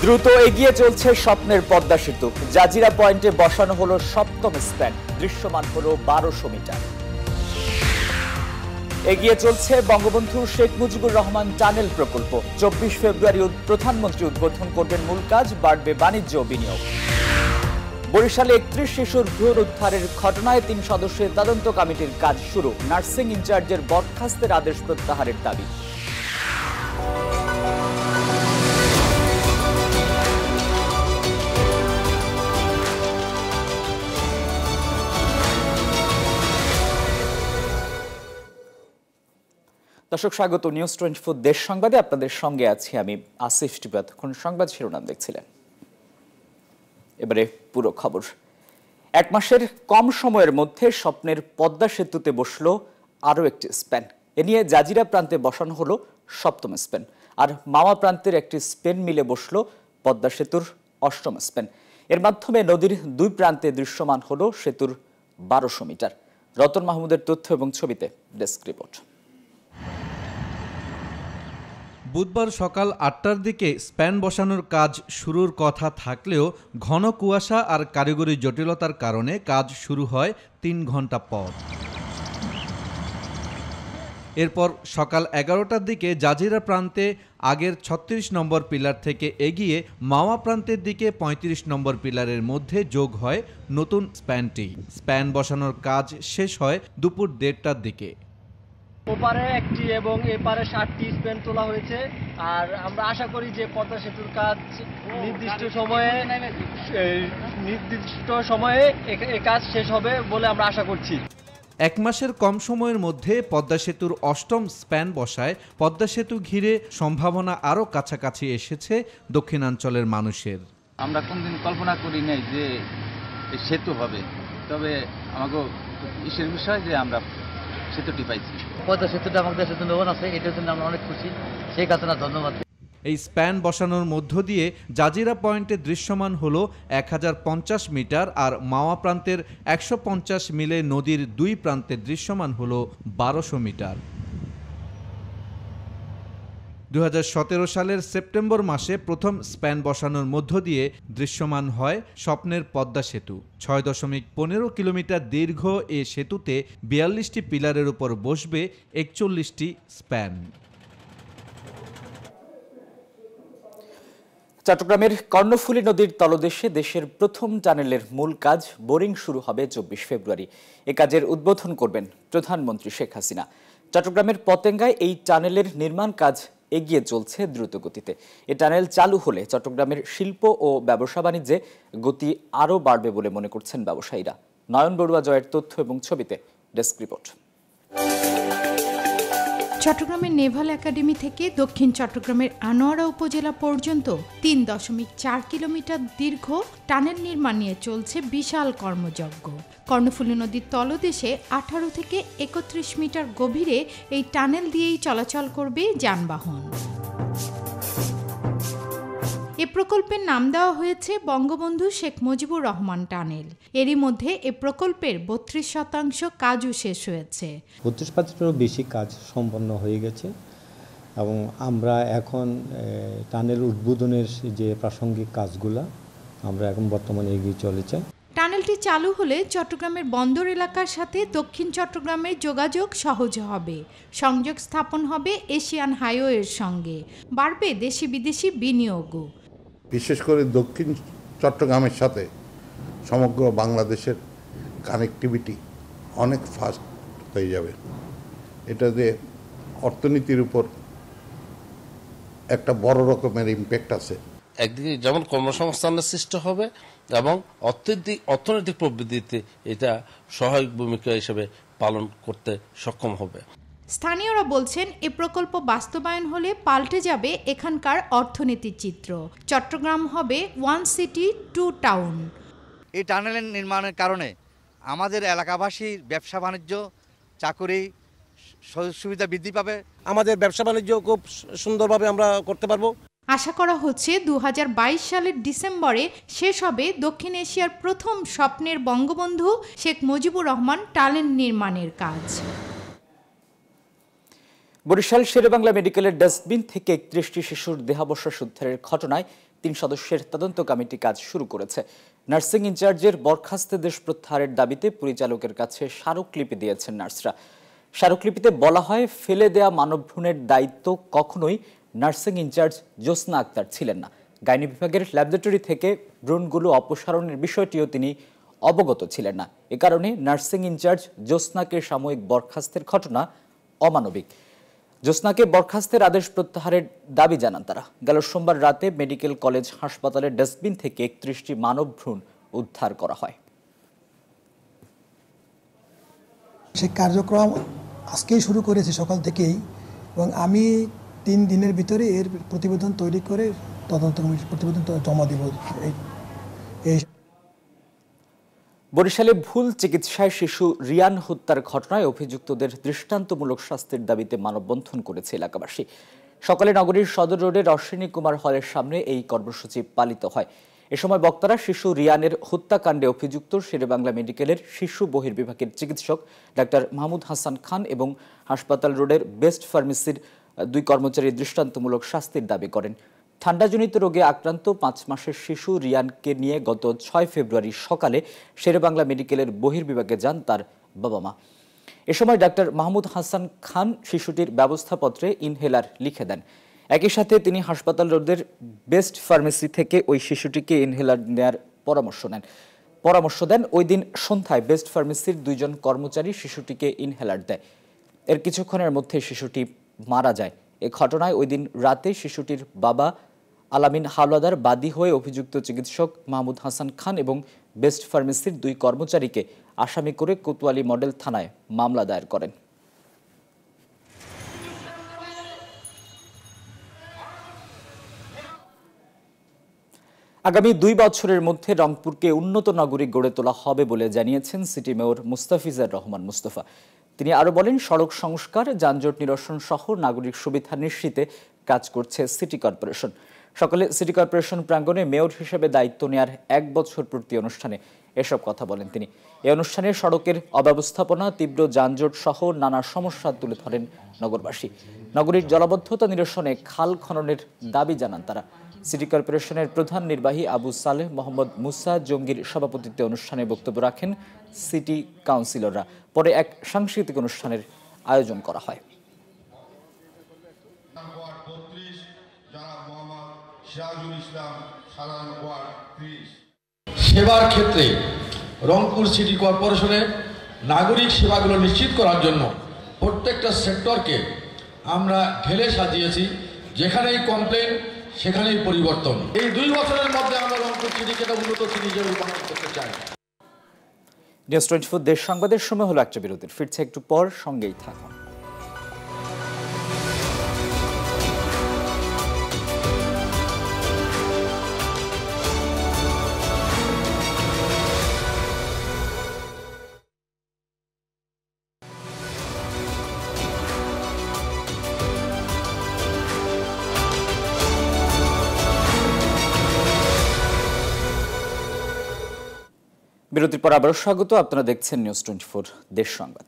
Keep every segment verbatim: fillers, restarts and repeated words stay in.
দ্রুত এগিয়ে চলছে স্বপ্নের পদ্মা সেতু। জাজিরা পয়েন্টে বসানো হলো সপ্তম স্প্যান, দৃশ্যমান হলো বারোশো মিটার। এগিয়ে চলছে বঙ্গবন্ধু শেখ মুজিবুর রহমান টানেল প্রকল্প। চব্বিশ ফেব্রুয়ারি প্রধানমন্ত্রী উদ্বোধন করবেন মূল কাজ, বাড়বে বাণিজ্য ও বিনিয়োগ। বরিশালে একত্রিশ শিশুর ভ্রূণ উদ্ধারের ঘটনায় তিন সদস্যের তদন্ত কমিটির কাজ শুরু। নার্সিং ইনচার্জের বরখাস্তের আদেশ প্রত্যাহারের দাবি। দর্শক স্বাগত নিউজ টোয়েন্টি ফোর দেশ সংবাদে। আপনাদের সঙ্গে আছি আমি আসিফ টিপু। এখন সংবাদ শিরোনাম দেখছিলেন, এবারে পুরো খবর। এক মাসের কম সময়ের মধ্যে স্বপ্নের পদ্মা সেতুতে বসলো আরও একটি স্প্যান। এ নিয়ে জাজিরা প্রান্তে বসানো হলো সপ্তম স্প্যান, আর মাওয়া প্রান্তের একটি স্প্যান মিলে বসলো পদ্মা সেতুর অষ্টম স্প্যান। এর মাধ্যমে নদীর দুই প্রান্তে দৃশ্যমান হলো সেতুর বারোশো মিটার। রতন মাহমুদের তথ্য এবং ছবিতে ডেস্ক রিপোর্ট। বুধবার সকাল আটটার দিকে স্প্যান বসানোর কাজ শুরুর কথা থাকলেও ঘন কুয়াশা আর কারিগরি জটিলতার কারণে কাজ শুরু হয় তিন ঘন্টা পর। এরপর সকাল এগারোটার দিকে জাজিরা প্রান্তে আগের ছত্রিশ নম্বর পিলার থেকে এগিয়ে মাওয়া প্রান্তের দিকে পঁয়ত্রিশ নম্বর পিলারের মধ্যে যোগ হয় নতুন স্প্যানটি। স্প্যান বসানোর কাজ শেষ হয় দুপুর দেড়টার দিকে। ওপারে একটি এবং এপারে ষাটটি স্প্যান তোলা হয়েছে, আর আমরা আশা করি যে পদ্মা সেতুর কাজ নির্দিষ্ট সময়ে নির্দিষ্ট সময়ে এই কাজ শেষ হবে বলে আমরা আশা করছি। এক মাসের কম সময়ের মধ্যে পদ্মা সেতুর অষ্টম স্প্যান বসায় পদ্মা সেতু ঘিরে সম্ভাবনা আরও কাছাকাছি এসেছে দক্ষিণাঞ্চলের মানুষের। আমরা কোনদিন কল্পনা করি নাই যে সেতু হবে, তবে আমাকে ইসের বিষয় যে আমরা সেতুটি পাইছি। পদ্মা সেতুটা আমাদের দেশের জন্য আছে, এটার জন্য আমরা অনেক খুশি। সেই কাছে না ধন্যবাদ। এই স্প্যান বসানোর মধ্য দিয়ে জাজিরা পয়েন্টে দৃশ্যমান হলো এক হাজার পঞ্চাশ মিটার, আর মাওয়া প্রান্তের একশো পঞ্চাশ মিলে নদীর দুই প্রান্তে দৃশ্যমান হলো বারোশো মিটার। দুই হাজার সতেরো সালের সেপ্টেম্বর মাসে প্রথম স্প্যান বসানোর মধ্য দিয়ে দৃশ্যমান হয় স্বপ্নের পদ্মা সেতু। ছয় দশমিক পনেরো কিলোমিটার দীর্ঘ এ সেতুতে বিয়াল্লিশটি পিলারের উপর বসবে একচল্লিশটি স্প্যান। চট্টগ্রামের কর্ণফুলী নদীর তলদেশে দেশের প্রথম টানেলের মূল কাজ বোরিং শুরু হবে চব্বিশ ফেব্রুয়ারি। এ কাজের উদ্বোধন করবেন প্রধানমন্ত্রী শেখ হাসিনা। চট্টগ্রামের পতেঙ্গায় এই টানেলের নির্মাণ কাজ এগিয়ে চলছে দ্রুত গতিতে। এ টানেল চালু হলে চট্টগ্রামের শিল্প ও ব্যবসা বাণিজ্যে গতি আরও বাড়বে বলে মনে করছেন ব্যবসায়ীরা। নয়ন বড়ুয়া জয়ের তথ্য এবং ছবিতে ডেস্ক রিপোর্ট। চট্টগ্রামের নেভাল একাডেমি থেকে দক্ষিণ চট্টগ্রামের আনোয়ারা উপজেলা পর্যন্ত তিন দশমিক চার কিলোমিটার দীর্ঘ টানেল নির্মাণ নিয়ে চলছে বিশাল কর্মযজ্ঞ। কর্ণফুলী নদীর তলদেশে আঠারো থেকে একত্রিশ মিটার গভীরে এই টানেল দিয়েই চলাচল করবে যানবাহন। এ প্রকল্পের নাম দেওয়া হয়েছে বঙ্গবন্ধু শেখ মুজিবুর রহমান টানেল। এরই মধ্যে এ প্রকল্পের বত্রিশ শতাংশ কাজও শেষ হয়েছে। বত্রিশ পার্সেন্টেরও বেশি কাজ সম্পন্ন হয়ে গেছে এবং আমরা এখন টানেল উদ্বোধনের যে প্রাসঙ্গিক কাজগুলো আমরা এখন বর্তমানে এগিয়ে চলেছে। টানেলটি চালু হলে চট্টগ্রামের বন্দর এলাকার সাথে দক্ষিণ চট্টগ্রামের যোগাযোগ সহজ হবে। সংযোগ স্থাপন হবে এশিয়ান হাইওয়ের সঙ্গে। বাড়বে দেশি বিদেশি বিনিয়োগও। বিশেষ করে দক্ষিণ চট্টগ্রামের সাথে সমগ্র বাংলাদেশের কানেক্টিভিটি অনেক ফাস্ট হয়ে যাবে। এটাতে অর্থনীতির উপর একটা বড় রকমের ইম্প্যাক্ট আছে। একদিকে যেমন কর্মসংস্থানের সৃষ্টি হবে এবং অর্থনৈতিক অর্থনৈতিক প্রবৃদ্ধিতে এটা সহায়ক ভূমিকা হিসেবে পালন করতে সক্ষম হবে। স্থানীয়রা বলছেন এ প্রকল্প বাস্তবায়ন হলে পাল্টে যাবে এখানকার অর্থনীতির চিত্র। চট্টগ্রাম হবে ওয়ান সিটি টু টাউন। এই টানেলের নির্মাণের কারণে আমাদের এলাকাবাসীর ব্যবসা বাণিজ্য, চাকরি, সুবিধা বৃদ্ধি পাবে। আমাদের ব্যবসা বাণিজ্য খুব সুন্দরভাবে আমরা করতে পারবো। আশা করা হচ্ছে দু হাজার বাইশ সালের ডিসেম্বরে শেষ হবে দক্ষিণ এশিয়ার প্রথম স্বপ্নের বঙ্গবন্ধু শেখ মুজিবুর রহমান টানেল নির্মাণের কাজ। বরিশাল শেরেবাংলা মেডিকেলের ডাস্টবিন থেকে একত্রিশটি শিশুর দেহাবশেষ উদ্ধারের ঘটনায় তিন সদস্যের তদন্ত কমিটি কাজ শুরু করেছে। নার্সিং ইনচার্জের বরখাস্তে দেশ প্রত্যাহারের দাবিতে পরিচালকের কাছে স্মারকলিপি দিয়েছেন নার্সরা। স্মারকলিপিতে বলা হয়, ফেলে দেয়া মানবভ্রূণের দায়িত্ব কখনোই নার্সিং ইনচার্জ জ্যোৎস্না আক্তার ছিলেন না। গাইনি বিভাগের ল্যাবরেটরি থেকে ভ্রূণগুলো অপসারণের বিষয়টিও তিনি অবগত ছিলেন না। এ কারণে নার্সিং ইনচার্জ জ্যোৎস্নাকে সাময়িক বরখাস্তের ঘটনা অমানবিক। জ্যোৎস্নাকে বরখাস্তের আদেশ প্রত্যাহারের দাবি জানান তারা। গেল সোমবার রাতে মেডিকেল কলেজ হাসপাতালের ডাস্টবিন থেকে একত্রিশটি মানব ভ্রূণ উদ্ধার করা হয়। সেই কার্যক্রম আজকেই শুরু করেছি সকাল থেকেই, এবং আমি তিন দিনের ভিতরে এর প্রতিবেদন তৈরি করে তদন্ত প্রতিবেদন জমা দিব। এই বরিশালে ভুল চিকিৎসায় শিশু রিয়ান হত্যার ঘটনায় অভিযুক্তদের দৃষ্টান্তমূলক শাস্তির দাবিতে মানববন্ধন করেছে এলাকাবাসী। সকালে নগরীর সদর রোডের অশ্বিনী কুমার হলের সামনে এই কর্মসূচি পালিত হয়। এ সময় বক্তারা শিশু রিয়ানের হত্যাকাণ্ডে অভিযুক্ত শেরেবাংলা মেডিকেলের শিশু বহির্বিভাগের চিকিৎসক ডাক্তার মাহমুদ হাসান খান এবং হাসপাতাল রোডের বেস্ট ফার্মেসির দুই কর্মচারী দৃষ্টান্তমূলক শাস্তির দাবি করেন। ঠান্ডাজনিত রোগে আক্রান্ত পাঁচ মাসের শিশু রিয়ানকে নিয়ে গত ছয় ফেব্রুয়ারি সকালে শেরেবাংলা মেডিকেলের বহির্বিভাগে যান তার বাবা মা। এ সময় ডাক্তার মাহমুদ হাসান খান শিশুটির ব্যবস্থাপত্রে ইনহেলার লিখে দেন। একই সাথে তিনি হাসপাতাল রোডের বেস্ট ফার্মেসি থেকে ওই শিশুটিকে ইনহেলার নেয়ার পরামর্শ নেন পরামর্শ দেন ওই দিন সন্ধ্যায় বেস্ট ফার্মেসির দুইজন কর্মচারী শিশুটিকে ইনহেলার দেয়। এর কিছুক্ষণের মধ্যে শিশুটি মারা যায়। এ ঘটনায় ওই দিন রাতে শিশুটির বাবা আলামিন হাওলাদার বাদী হয়ে অভিযুক্ত চিকিৎসক মাহমুদ হাসান খান এবং বেস্ট ফার্মেসির দুই কর্মচারীকে আসামি করে কোতোয়ালি মডেল থানায় মামলা দায়ের করেন। আগামী দুই বছরের মধ্যে রংপুরকে উন্নত নগরী গড়ে তোলা হবে বলে জানিয়েছেন সিটি মেয়র মুস্তাফিজার রহমান মুস্তফা। তিনি আরো বলেন, সড়ক সংস্কার, যানজট নিরসন সহ নাগরিক সুবিধা নিশ্চিতে কাজ করছে সিটি কর্পোরেশন। সকালে সিটি কর্পোরেশন প্রাঙ্গণে মেয়র হিসেবে দায়িত্ব নেয়ার এক বছর পূর্তি অনুষ্ঠানে এসব কথা বলেন তিনি। এই অনুষ্ঠানে সড়কের অব্যবস্থাপনা, তীব্র যানজট সহ নানা সমস্যা তুলে ধরেন নগরবাসী। নগরীর জলাবদ্ধতা নিরসনে খাল খননের দাবি জানান তারা। সিটি কর্পোরেশনের প্রধান নির্বাহী আবু সালেহ মোহাম্মদ মুসা জঙ্গির সভাপতিত্বে অনুষ্ঠানে বক্তব্য রাখেন সিটি কাউন্সিলররা। পরে এক সাংস্কৃতিক অনুষ্ঠানের আয়োজন করা হয়। সেবার ক্ষেত্রে রংপুর সিটি কর্পোরেশনের নাগরিক সেবাগুলো নিশ্চিত করার জন্য প্রত্যেকটা সেক্টরকে আমরা ঢেলে সাজিয়েছি। যেখানেই কমপ্লেন সেখানেই পরিবর্তন। এই দুই বছরের মধ্যে আমরা রংপুর সিটিকে উন্নত সিটি হিসেবে রূপান্তর করতে চাই। নিউজ টোয়েন্টি ফোর দেশ সংবাদের সময় হলো একটা বিরতির। ফিরছে একটু পর, সঙ্গেই থাকুন। বিরতির পর আবারও স্বাগত। আপনারা দেখছেন নিউজ টোয়েন্টি ফোর দেশ সংবাদ।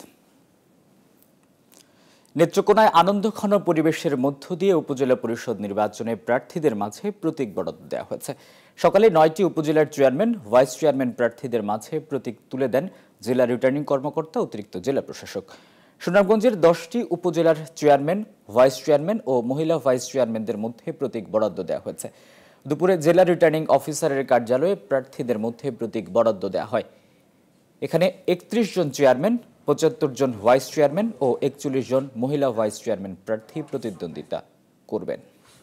নেত্রকোনায় আনন্দঘন পরিবেশের মধ্য দিয়ে উপজেলা পরিষদ নির্বাচনে প্রার্থীদের মাঝে প্রতীক বরাদ্দ দেওয়া হয়েছে। সকালে নয়টি উপজেলার চেয়ারম্যান, ভাইস চেয়ারম্যান প্রার্থীদের মাঝে প্রতীক তুলে দেন জেলা রিটার্নিং কর্মকর্তা, অতিরিক্ত জেলা প্রশাসক। সুনামগঞ্জের দশটি উপজেলার চেয়ারম্যান, ভাইস চেয়ারম্যান ও মহিলা ভাইস চেয়ারম্যানদের মধ্যে প্রতীক বরাদ্দ দেওয়া হয়েছে। দুপুরে জেলা রিটার্নিং অফিসারের কার্যালয়ে প্রার্থীদের মধ্যে প্রতীক বরাদ্দ দেওয়া হয়। এখানে একত্রিশ জন চেয়ারম্যান, পঁচাত্তর জন ভাইস চেয়ারম্যান ও একচল্লিশ জন মহিলা ভাইস চেয়ারম্যান প্রার্থী প্রতিদ্বন্দ্বিতা করবেন।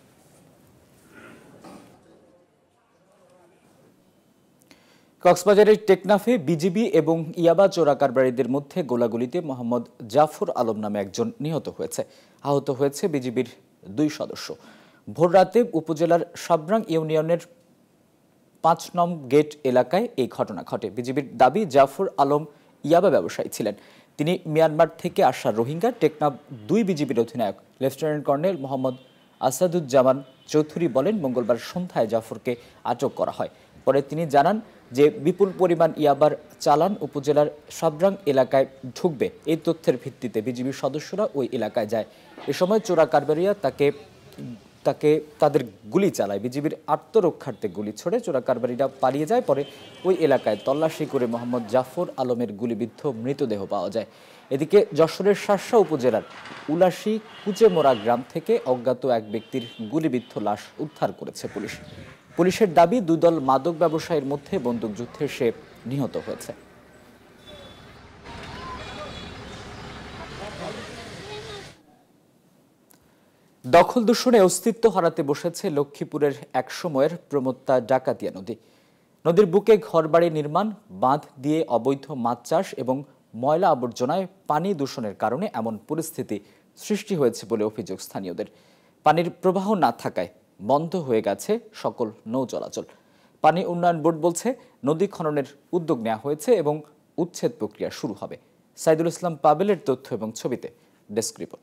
কক্সবাজারের টেকনাফে বিজিবি এবং ইয়াবা চোরা কারবারিদের মধ্যে গোলাগুলিতে মোহাম্মদ জাফর আলম নামে একজন নিহত হয়েছে। আহত হয়েছে বিজিবির দুই সদস্য। ভোররাতে উপজেলার সাবরাং ইউনিয়নের পাঁচ নং গেট এলাকায় এই ঘটনা ঘটে। বিজিবির দাবি, জাফর আলম ইয়াবা ব্যবসায়ী ছিলেন। তিনি মিয়ানমার থেকে আসা রোহিঙ্গা। টেকনাফ দুই বিজিবির অধিনায়ক লেফটেন্যান্ট কর্নেল মোহাম্মদ আসাদুজ্জামান চৌধুরী বলেন, মঙ্গলবার সন্ধ্যায় জাফরকে আটক করা হয়। পরে তিনি জানান যে বিপুল পরিমাণ ইয়াবার চালান উপজেলার সাবরাং এলাকায় ঢুকবে। এই তথ্যের ভিত্তিতে বিজিবির সদস্যরা ওই এলাকায় যায়। এ সময় চোরা কারবারিয়া তাকে তাকে তাদের গুলি চালায়। বিজিবির আত্মরক্ষার্থে গুলি ছোড়ে চোরাকারবারিরা পালিয়ে যায়। পরে ওই এলাকায় তল্লাশি করে মোহাম্মদ জাফর আলমের গুলিবিদ্ধ মৃতদেহ পাওয়া যায়। এদিকে যশোরের শার্শা উপজেলার উলাশি কুচেমোড়া গ্রাম থেকে অজ্ঞাত এক ব্যক্তির গুলিবিদ্ধ লাশ উদ্ধার করেছে পুলিশ। পুলিশের দাবি দুই দল মাদক ব্যবসায়ীর মধ্যে বন্দুকযুদ্ধে সে নিহত হয়েছে। দখল দূষণে অস্তিত্ব হারাতে বসেছে লক্ষ্মীপুরের এক সময়ের প্রমত্তা ডাকাতিয়া নদী। নদীর বুকে ঘরবাড়ি নির্মাণ, বাঁধ দিয়ে অবৈধ মাছ চাষ এবং ময়লা আবর্জনায় পানি দূষণের কারণে এমন পরিস্থিতি সৃষ্টি হয়েছে বলে অভিযোগ স্থানীয়দের। পানির প্রবাহ না থাকায় বন্ধ হয়ে গেছে সকল নৌ চলাচল। পানি উন্নয়ন বোর্ড বলছে নদী খননের উদ্যোগ নেওয়া হয়েছে এবং উচ্ছেদ প্রক্রিয়া শুরু হবে। সাইদুল ইসলাম পাবেলের তথ্য এবং ছবিতে ডেস্ক রিপোর্ট।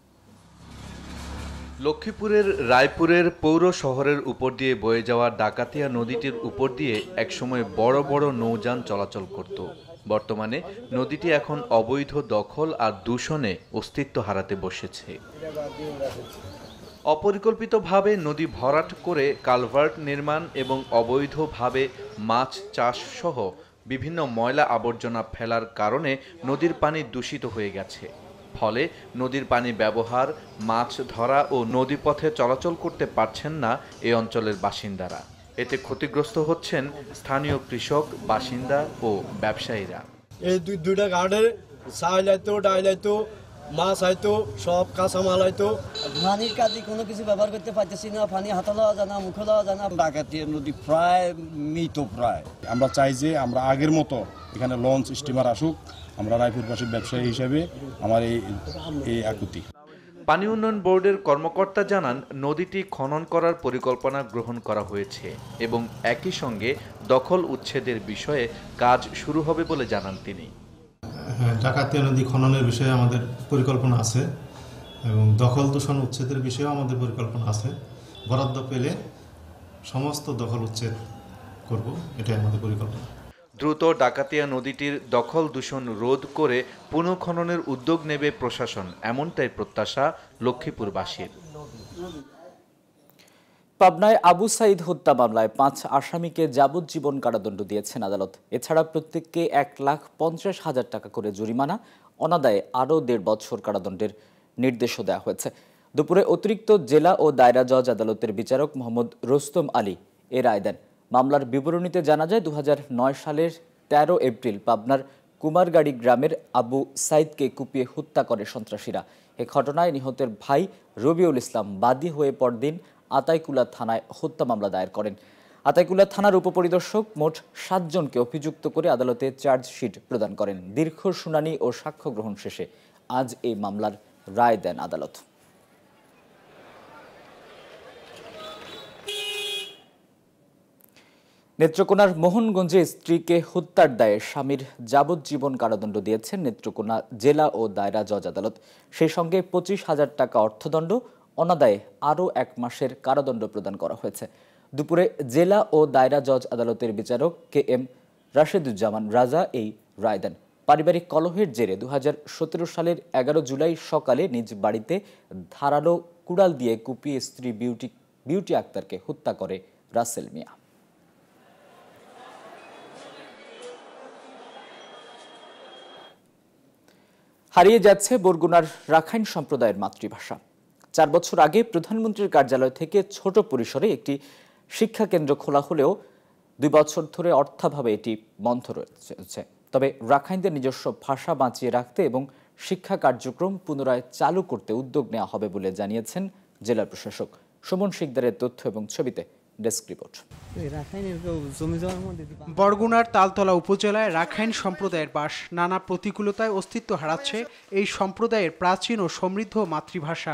লক্ষ্মীপুরের রায়পুরের পৌর শহরের উপর দিয়ে বয়ে যাওয়া ডাকাতিয়া নদীটির উপর দিয়ে একসময় বড় বড় নৌযান চলাচল করত। বর্তমানে নদীটি এখন অবৈধ দখল আর দূষণে অস্তিত্ব হারাতে বসেছে। অপরিকল্পিতভাবে নদী ভরাট করে কালভার্ট নির্মাণ এবং অবৈধভাবে মাছ চাষ সহ বিভিন্ন ময়লা আবর্জনা ফেলার কারণে নদীর পানি দূষিত হয়ে গেছে। ফলে নদীর পানি ব্যবহার, মাছ ধরা ও নদীপথে চলাচল করতে পারছেন না এই অঞ্চলের বাসিন্দারা। এতে ক্ষতিগ্রস্ত হচ্ছেন স্থানীয় কৃষক, বাসিন্দা ও ব্যবসায়ীরা। এই দুই দুইটা ঘাটের চাল আইতো, ডাইল আইতো, মাছ আইতো, সব কাঁচামাল আইতো। পানির কাজে কোনো কিছু ব্যবহার করতে পারতেছি না, পানি হাতে লওয়া যায় না, মুখে লওয়া যায় না। ডাকাতিয়া নদী প্রায় মৃত প্রায়। আমরা চাই যে আমরা আগের মতো এখানে লঞ্চ স্টিমার আসুক। আমরা রায়পুরবাসীর ব্যবসায়ী হিসেবে আমার এই এই আকুতি। পানি উন্নয়ন বোর্ডের কর্মকর্তা জানান, নদীটি খনন করার পরিকল্পনা গ্রহণ করা হয়েছে এবং একই সঙ্গে দখল উচ্ছেদের বিষয়ে কাজ শুরু হবে বলে জানান তিনি। হ্যাঁ, ডাকাতিয়া নদী খননের বিষয়ে আমাদের পরিকল্পনা আছে এবং দখল দূষণ উচ্ছেদের বিষয়েও আমাদের পরিকল্পনা আছে। বরাদ্দ পেলে সমস্ত দখল উচ্ছেদ করব, এটাই আমাদের পরিকল্পনা। দ্রুত ডাকাতিয়া নদীটির দখল দূষণ রোধ করে পুনঃখননের উদ্যোগ নেবে প্রশাসন, এমনটাই প্রত্যাশা লক্ষ্মীপুরবাসীর। পাবনায় আবু সাইদ হত্যা মামলায় পাঁচ আসামিকে যাবজ্জীবন কারাদণ্ড দিয়েছেন আদালত। এছাড়া প্রত্যেককে এক লাখ পঞ্চাশ হাজার টাকা করে জরিমানা, অনাদায়ে আরও দেড় বছর কারাদণ্ডের নির্দেশও দেওয়া হয়েছে। দুপুরে অতিরিক্ত জেলা ও দায়রা জজ আদালতের বিচারক মোহাম্মদ রোস্তম আলী এ রায় দেন। মামলার বিবরণীতে জানা যায়, দু হাজার নয় সালের তেরো এপ্রিল পাবনার কুমারগাড়ি গ্রামের আবু সাইদকে কুপিয়ে হত্যা করে সন্ত্রাসীরা। এ ঘটনায় নিহতের ভাই রবিউল ইসলাম বাদী হয়ে পরদিন আতাইকুলা থানায় হত্যা মামলা দায়ের করেন। আতাইকুলা থানার উপপরিদর্শক মোট সাতজনকে অভিযুক্ত করে আদালতে চার্জশিট প্রদান করেন। দীর্ঘ শুনানি ও সাক্ষ্য গ্রহণ শেষে আজ এই মামলার রায় দেন আদালত। নেত্রকোনার মোহনগঞ্জে স্ত্রীকে হত্যার দায়ে স্বামীর যাবজ্জীবন কারাদণ্ড দিয়েছেন নেত্রকোনা জেলা ও দায়রা জজ আদালত। সেই সঙ্গে পঁচিশ হাজার টাকা অর্থদণ্ড, অনাদায়ে আরও এক মাসের কারাদণ্ড প্রদান করা হয়েছে। দুপুরে জেলা ও দায়রা জজ আদালতের বিচারক কে এম রাশেদুজ্জামান রাজা এই রায় দেন। পারিবারিক কলহের জেরে দু হাজার সতেরো সালের এগারো জুলাই সকালে নিজ বাড়িতে ধারালো কুড়াল দিয়ে কুপিয়ে স্ত্রী বিউটি বিউটি আক্তারকে হত্যা করে রাসেল মিয়া। হারিয়ে যাচ্ছে বরগুনার রাখাইন সম্প্রদায়ের মাতৃভাষা। চার বছর আগে প্রধানমন্ত্রীর কার্যালয় থেকে ছোট পরিসরে একটি শিক্ষা কেন্দ্র খোলা হলেও দুই বছর ধরে অর্থাভাবে এটি বন্ধ রয়েছে। তবে রাখাইনদের নিজস্ব ভাষা বাঁচিয়ে রাখতে এবং শিক্ষা কার্যক্রম পুনরায় চালু করতে উদ্যোগ নেওয়া হবে বলে জানিয়েছেন জেলা প্রশাসক। সুমন শিকদারের তথ্য এবং ছবিতে ডেস্ক রিপোর্ট। বরগুনার তালতলা উপজেলায় রাখাইন সম্প্রদায়ের বাস। নানা প্রতিকূলতায় অস্তিত্ব হারাচ্ছে এই সম্প্রদায়ের প্রাচীন ও সমৃদ্ধ মাতৃভাষা।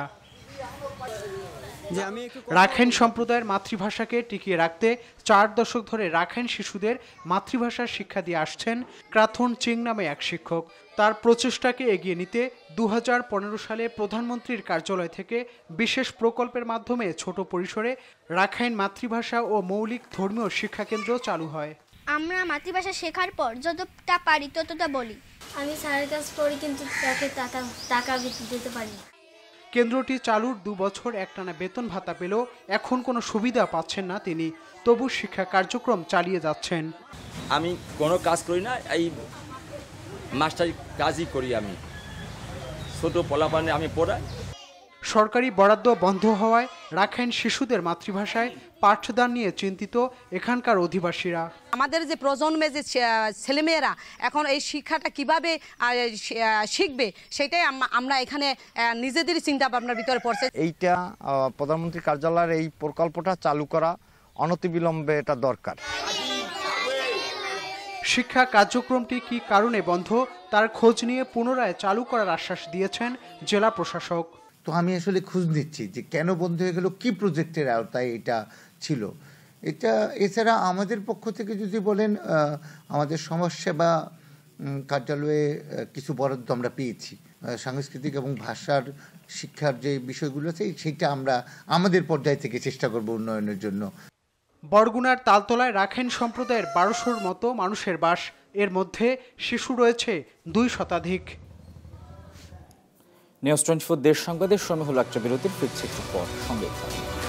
রাখাইন সম্প্রদায়ের মাতৃভাষাকে টিকিয়ে রাখতে চার দশক ধরে রাখাইন শিশুদের মাতৃভাষার শিক্ষা দিয়ে আসছেন ক্রাথন চিং নামে এক শিক্ষক। তার প্রচেষ্টাকে এগিয়ে নিতে দু হাজার পনেরো সালে প্রধানমন্ত্রীর কার্যালয় থেকে বিশেষ প্রকল্পের মাধ্যমে ছোট পরিসরে রাখাইন মাতৃভাষা ও মৌলিক ধর্মীয় শিক্ষাকেন্দ্র চালু হয়। আমরা মাতৃভাষা শেখার পর যতটা পারি ততটা বলি। আমি স্যারের কাছ পড়ি, কিন্তু তাকে টাকা টাকা দিতে পারি না। কেন্দ্রটি চালুর দু বছর একটানা বেতন ভাতা পেলেও এখন কোনো সুবিধা পাচ্ছেন না তিনি। তবু শিক্ষা কার্যক্রম চালিয়ে যাচ্ছেন। আমি কোনো কাজ করি না, এই মাস্টারি কাজই করি। আমি ছোট পোলাপানে আমি পড়াই। সরকারি বরাদ্দ বন্ধ হওয়ায় রাখাইন শিশুদের মাতৃভাষায় পাঠদান নিয়ে চিন্তিত এখানকার অধিবাসীরা। আমাদের যে প্রজন্মে যে ছেলেমেয়েরা এখন এই শিক্ষাটা কিভাবে শিখবে সেটাই আমরা এখানে নিজেদের চিন্তা ভাবনার ভিতরে পড়ছে। এইটা প্রধানমন্ত্রী কার্যালয়ের এই প্রকল্পটা চালু করা অনতিবিলম্বে এটা দরকার। শিক্ষা কার্যক্রমটি কি কারণে বন্ধ তার খোঁজ নিয়ে পুনরায় চালু করার আশ্বাস দিয়েছেন জেলা প্রশাসক। তো আমি আসলে খোঁজ নিচ্ছি যে কেন বন্ধ হয়ে গেল, কি প্রজেক্টের আওতায় এটা ছিল। এটা এছাড়া আমাদের পক্ষ থেকে যদি বলেন, আমাদের সমাজসেবা কার্যালয়ে কিছু বরাদ্দ আমরা পেয়েছি, সাংস্কৃতিক এবং ভাষার শিক্ষার যে বিষয়গুলো আছে সেইটা আমরা আমাদের পর্যায় থেকে চেষ্টা করব উন্নয়নের জন্য। বরগুনার তালতলায় রাখাইন সম্প্রদায়ের বারোশোর মতো মানুষের বাস, এর মধ্যে শিশু রয়েছে দুই শতাধিক। নিউজ টোয়েন্টি ফোর দেশ সংবাদের সময় হলো একটা বিরতির, ফিরছি একটু পর, সঙ্গে থাকুন।